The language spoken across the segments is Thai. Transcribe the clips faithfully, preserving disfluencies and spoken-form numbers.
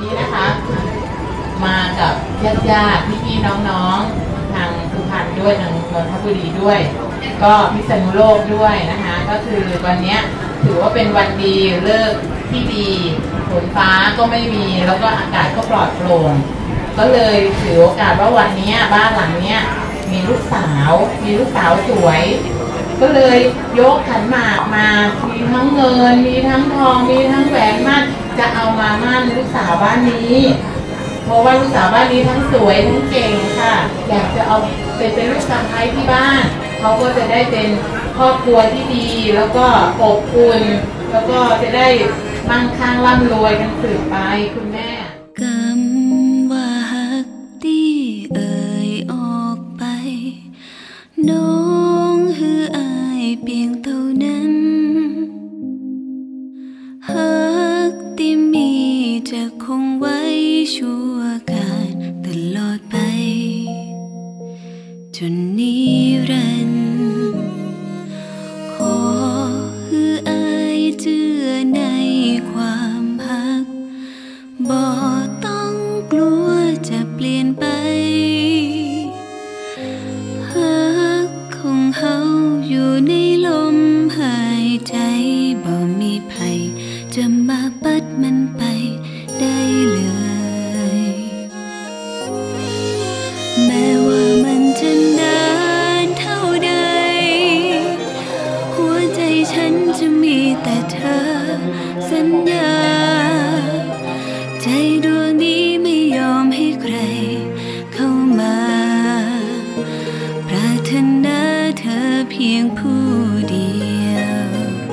นี้นะคะมากับญาติญาติพี่พี่น้องๆทางสุพรรณด้วยทางนนทบุรีด้วยก็พิษณุโลกด้วยนะคะก็คือวันนี้ถือว่าเป็นวันดีเลิกที่ดีฝนฟ้าก็ไม่มีแล้วก็อากาศก็ปลอดโปร่งก็เลยถือโอกาสว่าวันนี้บ้านหลังนี้มีลูกสาวมีลูกสาวสวยก็เลยยกขันหมากมามีทั้งเงินมีทั้งทองมีทั้งแหวนมั่นจะเอามามั่นลูกสาวบ้านนี้เพราะว่าลูกสาวบ้านนี้ทั้งสวยทั้งเก่งค่ะอยากจะเอาเป็นเป็นลูกสะใภ้ที่บ้านเขาก็จะได้เป็นครอบครัวที่ดีแล้วก็อบอุ่นแล้วก็จะได้มั่งคั่งร่ำรวยกันสืบไปคุณแม่กำว่าฮักที่เอ่ยออกไปน้องฮืออายเพียงเท่านั้นฮักที่มีจะคงไว้ชั่วการตลอดไปจนนิรันดร์ขอฮืออายเชื่อในความฮักบ่ต้องกลัวจะเปลี่ยนไปฮักของเฮาอยู่ในลมหายใจบ่มีภัยจะมาปัดมันไปได้เลยแม้ว่ามันจะนานเท่าใดหัวใจฉันจะมีแต่เธอสัญญาใจดวงนี้ไม่ยอมให้ใครเข้ามาปรารถนาเธอเพียงผู้เดียว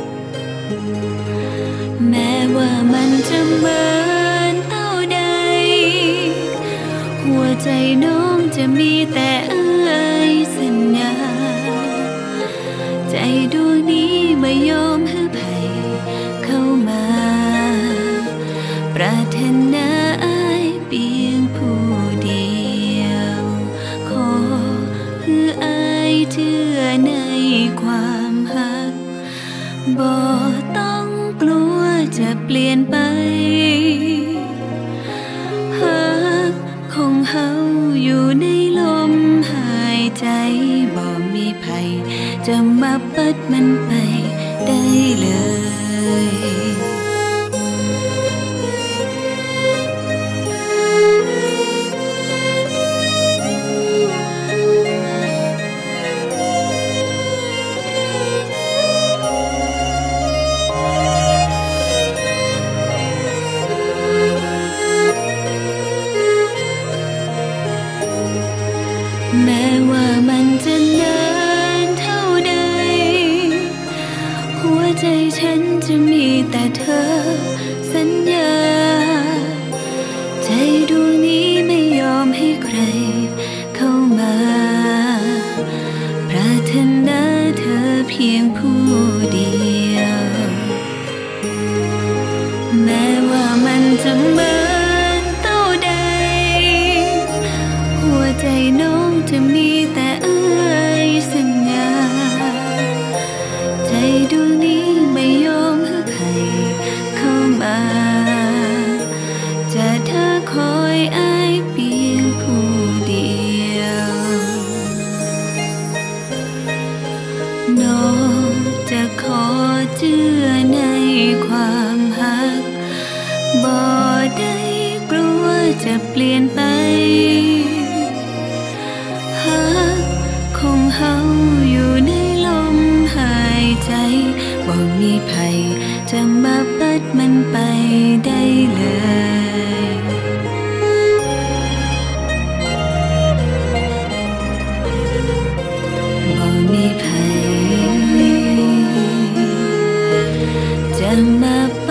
แม้ว่ามันจะเหมือนเท่าใดหัวใจน้องจะมีแต่เอ่ยสัญญาใจดวงนี้ไม่ยอมให้ใครเข้ามาปรารถนาอ้ายเพียงผู้เดียวขอให้อ้ายเชื่อในความฮักบ่ต้องกลัวจะเปลี่ยนไปฮักของเฮาอยู่ในลมหายใจบ่มีภัยจะมาปัดมันไปได้เลยแม้ว่ามันจะนานเท่าใดหัวใจฉันจะมีแต่เธอสัญญาใจดวงนี้ไม่ยอมให้ใครเข้ามาปรารถนาเธอเพียงผู้เดียวแม้ว่ามันจะเหมือนเท่าใดหัวใจน้องจะมีแต่เอ่ยสัญญาใจดวงนี้ไม่ยอมให้ใครเข้ามาจะเธอคอยอ้ายเพียงผู้เดียวน้องจะขอเชื่อในความฮักบ่ได้กลัวจะเปลี่ยนไปฮักของเฮาอยู่ในลมหายใจบ่มีภัยจะมาปัดมันไปได้เลยบ่มีภัยจะมา